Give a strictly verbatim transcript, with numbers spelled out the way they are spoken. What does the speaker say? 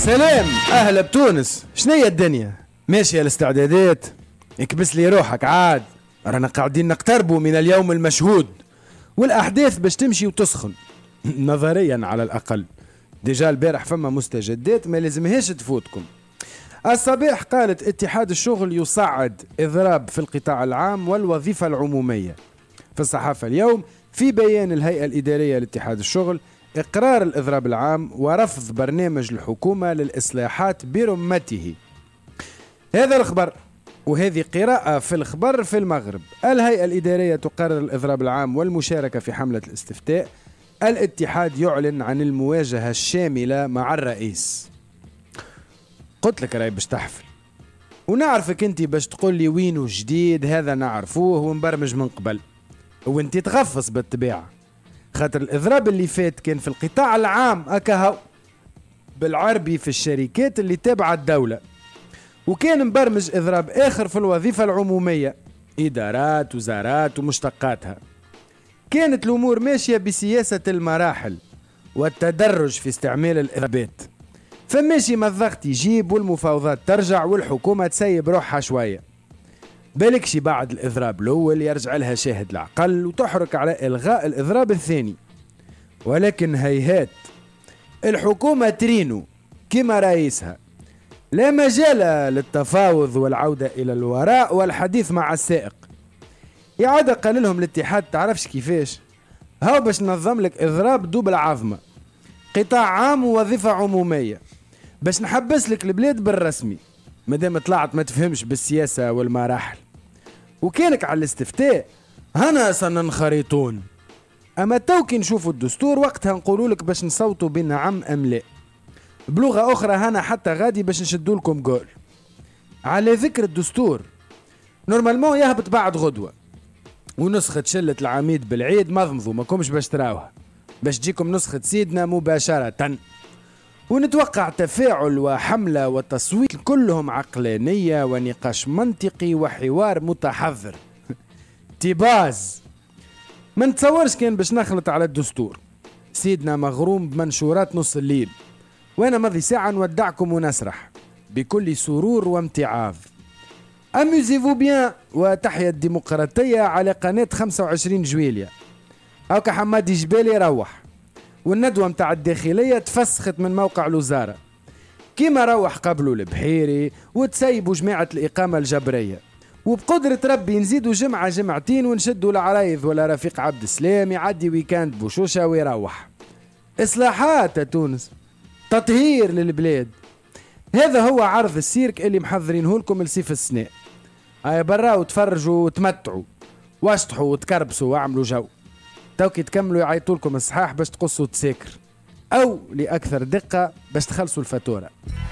سلام أهلا بتونس. شنية الدنيا؟ ماشية الاستعدادات؟ اكبس لي روحك عاد، رانا قاعدين نقتربوا من اليوم المشهود والأحداث باش تمشي وتسخن نظريا على الأقل. ديجا البارح فما مستجدات ما لازمهاش تفوتكم. الصباح قالت اتحاد الشغل يصعد إضراب في القطاع العام والوظيفة العمومية. في الصحافة اليوم في بيان الهيئة الإدارية لاتحاد الشغل إقرار الإضراب العام ورفض برنامج الحكومة للإصلاحات برمته. هذا الخبر وهذه قراءة في الخبر في المغرب. الهيئة الإدارية تقرر الإضراب العام والمشاركة في حملة الاستفتاء. الاتحاد يعلن عن المواجهة الشاملة مع الرئيس. قلت لك راي باش تحفل ونعرفك انت باش تقول لي وينو جديد، هذا نعرفوه ومبرمج من قبل وانت تغفص بالطبيعة، خاطر الإضراب اللي فات كان في القطاع العام أكهو بالعربي في الشركات اللي تابعة الدولة، وكان مبرمج إضراب آخر في الوظيفة العمومية، إدارات وزارات ومشتقاتها. كانت الأمور ماشية بسياسة المراحل والتدرج في استعمال الإضرابات، فماشي ما الضغط يجيب والمفاوضات ترجع والحكومة تسيب روحها شوية، بالكشي بعد الإضراب الأول يرجع لها شاهد العقل وتحرك على إلغاء الإضراب الثاني. ولكن هيهات الحكومة ترينو كما رئيسها لا مجال للتفاوض والعودة إلى الوراء والحديث مع السائق. يعاد قال لهم الاتحاد تعرفش كيفاش هاو باش نظم لك إضراب دوب العظمة، قطاع عام ووظيفة عمومية، باش نحبس لك البلاد بالرسمي مادام طلعت ما تفهمش بالسياسة والمراحل. وكانك على الاستفتاء هنا سننخرطون، اما توكي نشوفوا الدستور وقتها نقولوا لك باش نصوتوا بنعم ام لا. بلغة اخرى هنا حتى غادي باش نشدوا لكم جول. على ذكر الدستور نورمالمون يهبط بعد غدوة ونسخة شلة العميد بالعيد مضمضوا ما كومش باش تراوها، باش تجيكم نسخة سيدنا مباشرة، ونتوقع تفاعل وحملة وتصويت كلهم عقلانية ونقاش منطقي وحوار متحضر. تيباز ما نتصورش كان باش نخلط على الدستور، سيدنا مغروم بمنشورات نص الليل، وانا مضي ساعة نودعكم ونسرح بكل سرور وامتعاض. اميزيفو بيان وتحيا الديمقراطية على قناة خمسة وعشرين جويلية. هاكا حمادي جبالي روح، والندوة متاع الداخلية تفسخت من موقع الوزارة كيما روح قبلوا البحيري وتسيبوا جماعة الإقامة الجبرية، وبقدرة ربي نزيدوا جمعة جمعتين ونشدوا العرايض ولا رفيق عبد السلام يعدي ويكاند بوشوشة ويروح. إصلاحات تونس، تطهير للبلاد، هذا هو عرض السيرك اللي محضرينه لكم لسيف السناء. هاي برا وتفرجوا وتمتعوا واشطحوا وتكربسوا واعملوا جو، توكي تكملوا يعيطوا لكم الصحاح باش تقصوا تساكر، او لاكثر دقه باش تخلصوا الفاتوره.